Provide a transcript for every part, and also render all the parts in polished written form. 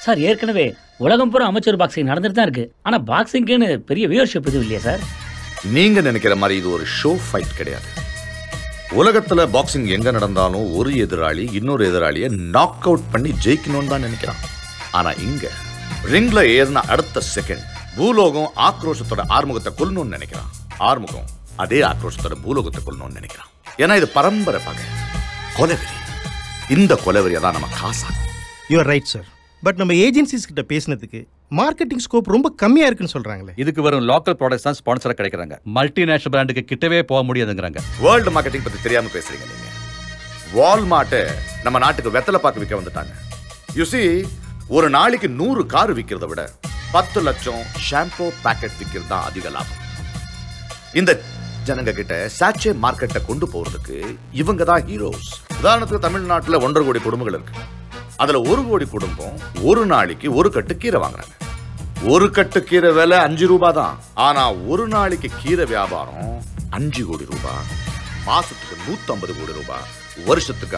Sir ஏற்கனவே உலகம் பூரா அமைச்சர் பாக்ஸிங் நடந்துட்டு தான் இருக்கு. ஆனா பாக்ஸிங்க்குன்னு பெரிய வியூவர்ஷிப் எதுவும் இல்லையா சார்? நீங்க நினைக்கிற மாதிரி இது ஒரு ஷோ ஃபைட் கிடையாது. உலகத்துல பாக்ஸிங் எங்க நடந்தாலும் ஒரு எதிராளி இன்னொரு எதிராளியை நாக் அவுட் பண்ணி ஜெயிக்கணும்னு தான் நினைக்கிறான். ஆனா இங்க ரிங்ல ஏறின அடுத்த செகண்ட் பூலோகம் ஆக்ரோஷத்தோட ஆறுமுகத்தை கொல்லணும்னு நினைக்கிறான். ஆறுமுகம் அதே ஆக்ரோஷத்தோட பூலோகத்தை கொல்லணும்னு நினைக்கிறான். ஏன்னா இது பரம்பரை பகை, கொலைவெறி. இந்த கொலைவெறியை தான் நம்ம காசாகும். You are right sir. But நம்ம ஏஜென்சிஸ் கிட்ட பேசினதுக்கு மார்க்கெட்டிங் ஸ்கோப் ரொம்ப கம்மியா இருக்குன்னு சொல்றாங்களே. இதுக்கு வரும் லோக்கல் ப்ராடக்ட்ஸ் தான் ஸ்பான்சரா கிடைக்கிறாங்க. மல்டிநேஷனல் பிராண்டுக்கு கிட்டவே போக முடியாதுங்கறாங்க. வேர்ல்ட் மார்க்கெட்டிங் பத்தி தெரியாம பேசுறீங்க நீங்க. வால்மார்ட் நம்ம நாட்டுக்கு வெத்தலை பாக்கு விற்க வந்துட்டாங்க. யூ see, ஒரு நாளைக்கு 100 கார் விற்கிறத விட 10 லட்சம் ஷாம்பூ பாக்கெட் விற்கிறது தான் அதிக லாபம். இந்த ஜனங்க கிட்ட சாச்சே மார்க்கெட்டை கொண்டு போறதுக்கு இவங்க தான் ஹீரோஸ். உதாரணத்துக்கு தமிழ்நாட்டுல 1.5 கோடி குடும்பங்கள் இருக்கு. அதுல 1 கோடி குடும்பம் ஒரு நாளைக்கு ஒரு கட்டு கீரை வாங்குறாங்க. ஒரு கட்டு கீரை விலை 5 ரூபாய் தான். ஆனா ஒரு நாளைக்கு கீரை வியாபாரம் 5 கோடி ரூபாய், மாசத்துக்கு 150 கோடி ரூபாய், வருஷத்துக்கு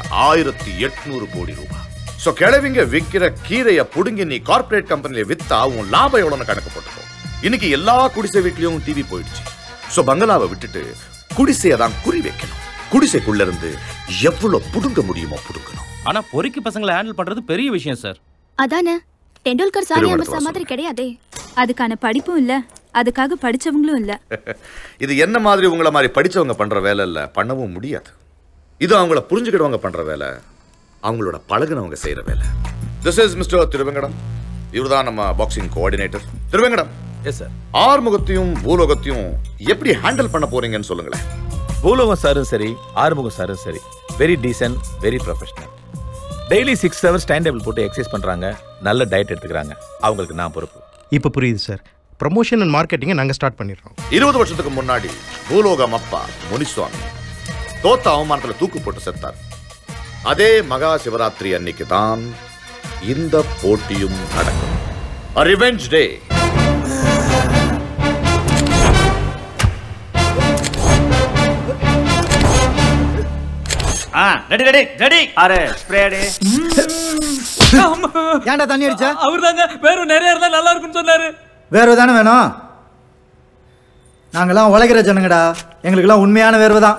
1800 கோடி ரூபாய். சோ கிழவிங்க விக்கிற கீரைய புடுங்கி நீ கார்ப்பரேட் கம்பெனில வித்தா உன் லாபம் எவ்வளவுன்னு கணக்கு போட்டுக்கோ. இன்னைக்கு எல்லா குடிசை வீட்லயும் டிவி போயிடுச்சு. சோ பங்களாவை விட்டுட்டு குடிசையை தான் குறி வைக்கணும். குடிசைக்குள்ள இருந்து எவ்வளவு புடுங்க முடியுமோ புடுங்கணும். ஆனா பொறுக்கி பசங்களை ஹேண்டில் பண்றது பெரிய விஷயம் சார். அதானே டெண்டுல்கர் சாரி அமசா மாதிரி கிடையாதே. அதுக்கான படிப்பும் இல்ல, அதுக்காக படிச்சவங்களும் இல்ல. இது என்ன மாதிரி உங்கள மாதிரி படிச்சவங்க பண்ற வேலை இல்ல, பண்ணவும் முடியாது. இது அவங்கள புரிஞ்சுக்கிட்டவங்க பண்ற வேலை, அவங்களோட பழகுனவங்க செய்யற வேலை. This is mister Thiruvengadam. இவர்தான் நம்ம boxing coordinator. Thiruvengadam, yes sir. ஆறுமுகத்தையும் பூலோகத்தையும் எப்படி ஹேண்டில் பண்ண போறீங்கன்னு சொல்லுங்களேன். பூலோகம் சாரும் சரி, ஆறுமுகம் சாரும் சரி, very decent, very professional. Daily 6 hours time table போட்டு எக்ஸசைஸ் பண்றாங்க, நல்ல டயட் எடுத்துக்கிறாங்க. அவங்களுக்கு நான் பொறுப்பு. இப்போ புரியுது சார். ப்ரமோஷன் அண்ட் மார்க்கெட்டிங்கை நாங்கள் ஸ்டார்ட் பண்ணிடுறோம். 20 வருஷத்துக்கு முன்னாடி பூலோகம் அப்பா முனிசுவாமி தோத்த அவமானத்தில் தூக்கு போட்டு செத்தார். அதே மகா சிவராத்திரி அன்னைக்கு தான் இந்த போட்டியும் நடக்கும். A revenge day. Ready ready ready. அரே ஸ்ப்ரே அடி. ஏன்டா தண்ணி அடிச்சா? அவர்தாங்க வேற நிறைய இருந்தா நல்லா இருக்கும்னு சொன்னாரு. வேர்வை தானே வேணும்? நாங்கெல்லாம் உழைக்கிற ஜனங்கடா, எங்களுக்கெல்லாம் உண்மையான வேர்வை தான்.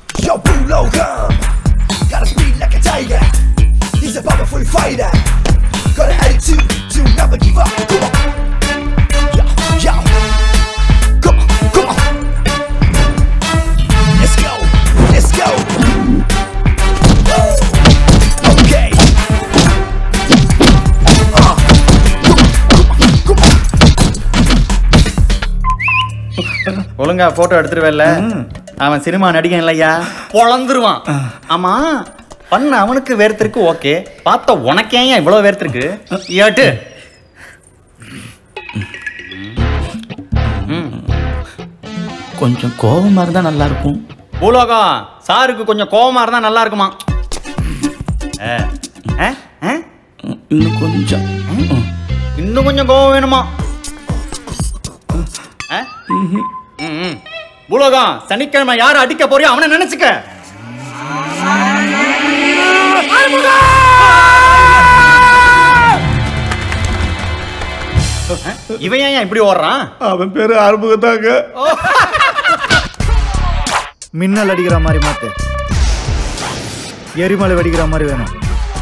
ஒழுங்கா போட்டோ எடுத்துருவேல்ல? அவன் சினிமா நடிகன் இல்லையா, பொழந்துருவான். ஆமா, பண்ண அவனுக்கு வேர்த்திருக்கு, ஓகே. பார்த்த உனக்கே ஏன் இவ்வளவு வேர்த்திருக்கு? ஏட்டு கொஞ்சம் கோபமா இருந்தா நல்லா இருக்கும். பூலோகம் சாருக்கு கொஞ்சம் கோபமா இருந்தா நல்லா இருக்குமா? இன்னும் கொஞ்சம் கோபம் வேணுமா? பூலோகம் சனிக்கிழமை யாரு அடிக்க போறியோ அவனை நினைச்சுக்க. இவன் ஏன் இப்படி ஓடுறான்? அவன் பேரு ஆறுமுகத்தாங்க. மின்னல் அடிக்கிற மாதிரி மாத்து, எரிமலை வெடிக்கிற மாதிரி வேணும்.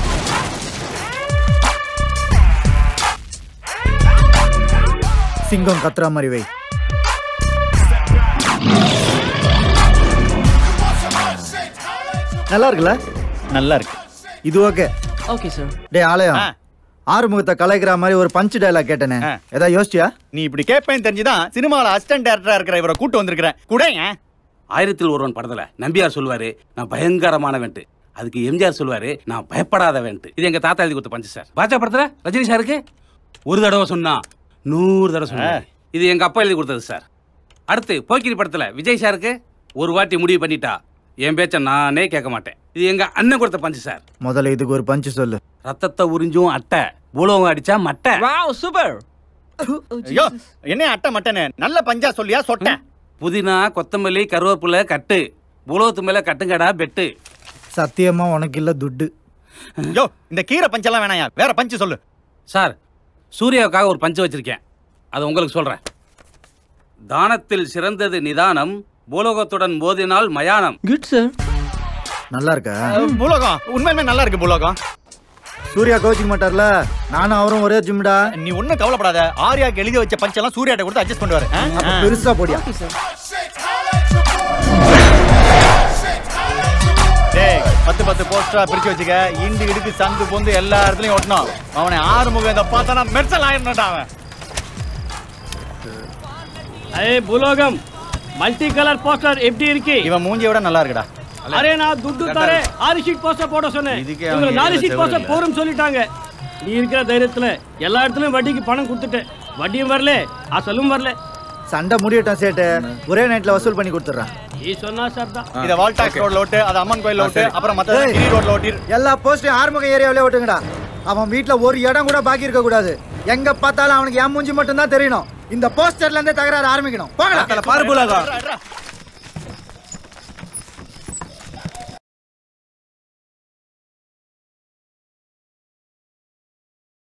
சிங்கம் கத்துற மாதிரி வை. நல்லா இருக்குல்ல? நல்லா இருக்கு. இது ஓகே. Okay sir. டே ஆலயம், ஆறுமுகத்தை கலைக்கிற மாதிரி ஒரு பஞ்ச் டயலாக் கேட்டேனே, ஏதாவது யோசிச்சியா? நீ இப்படி கேட்பேன்னு தெரிஞ்சுதான் சினிமாவில் அசிஸ்டன்ட் டைரக்டரா இருக்கிற இவரை கூட்டு வந்திருக்கிறேன். கூட 1000ல் ஒருவன் படத்துல நம்பியார் சொல்லுவாரு, நான் பயங்கரமானவன்ட்டு. அதுக்கு எம்ஜிஆர் சொல்லுவாரு, நான் பயப்படாதவன்ட்டு. இது எங்க தாத்தா எழுதி கொடுத்த பஞ்சு சார். பாஜா படத்துல ரஜினி சாருக்கு ஒரு தடவை சொன்னா 100 தடவை சொன்னா. இது எங்க அப்பா எழுதி கொடுத்தது சார். அடுத்து போக்கிரி படத்துல விஜய் சாருக்கு ஒரு வாட்டி முடிவு பண்ணிட்டா என் பேச்ச நானே கேட்க மாட்டேன். இது எங்க அண்ணன் கொடுத்த பஞ்சு சார். முதல்ல இதுக்கு ஒரு பஞ்சு சொல்லு. ரத்தத்தை உறிஞ்சும் அட்டை, பூலோகம் அடிச்சா மட்டை. Wow super. ஐயோ என்ன அட்டை மட்டனே, நல்ல பஞ்சா சொல்லியா சொட்ட. புதினா கொத்தமல்லி கருவேப்பிலை கட்டு, பூலோகத்து மேல கட்டுங்கடா பெட்டு. சத்தியமா உனக்கு இல்ல துட்டு. யோ இந்த கீரை பஞ்செல்லாம் வேணாயா, வேற பஞ்சு சொல்லு. சார் சூர்யாவுக்காக ஒரு பஞ்சு வச்சிருக்கேன், அதை உங்களுக்கு சொல்றேன். தானத்தில் சிறந்தது நிதானம், பூலோகத்துடன் மோதினால் மயானம். Good sir. நல்லா இருக்கா? பூலோகம் உண்மையுமே நல்லா இருக்கு. பூலோகம் சூர்யா கோச்சிங் மாட்டார்ல, நானும் அவரும் ஒரே ஜிம்டா. நீ ஒன்னும் கவலைப்படாத. ஆர்யாக்கு எழுதி வச்ச பஞ்செல்லாம் சூர்யாட்ட கொடுத்து அட்ஜஸ்ட் பண்ணுவாரு. பெருசா போடியா. டேய் 10 போஸ்டரா பிரிச்சு வச்சுக்க. இண்டு இடுக்கு சந்து பொந்து எல்லா இடத்துலயும் ஒட்டணும். அவனை ஆறுமுகம் இதை பார்த்தானா மெர்சல் ஆயிடணும்டா அவன். ஏய் பூலோகம், மல்டி கலர் போஸ்டர் எப்படி இருக்கு? இவன் மூஞ்சியை விட நல்லா இருக்குடா. அரே நான் துட்டு தரேன், 6 ஷீட் போஸ்டர் போட சொன்னேன். இவங்க 4 ஷீட் போஸ்டர் போரும் சொல்லிட்டாங்க. நீ இருக்கிற தைரியத்துல எல்லா இடத்துலயும் வட்டிக்கு பணம் கொடுத்துட்டேன். வட்டியும் வரல, அசலும் வரல. சண்டை முடியட்டும் சேட்டு, ஒரே நைட்ல வசூல் பண்ணி கொடுத்துறேன். நீ சொன்னா சார் தான். இத வால்டாக்ஸ் ரோட்ல ஓட்டு, அது அம்மன் கோயில் ஓட்டு, அப்புறம் மத்த கிரி ரோட்ல ஓட்டி. எல்லா போஸ்டையும் ஆறுமுக ஏரியாவிலே ஓட்டுங்கடா. அவன் வீட்டுல ஒரு இடம் கூட பாக்கி இருக்க கூடாது. எங்க பார்த்தாலும் அவனுக்கு என் மூஞ்சி மட்டும் தான் தெரியணும். இந்த போஸ்டர்ல இருந்தே தகராறு ஆரம்பிக்கணும். போங்கடா. பாரு பூலோகம்.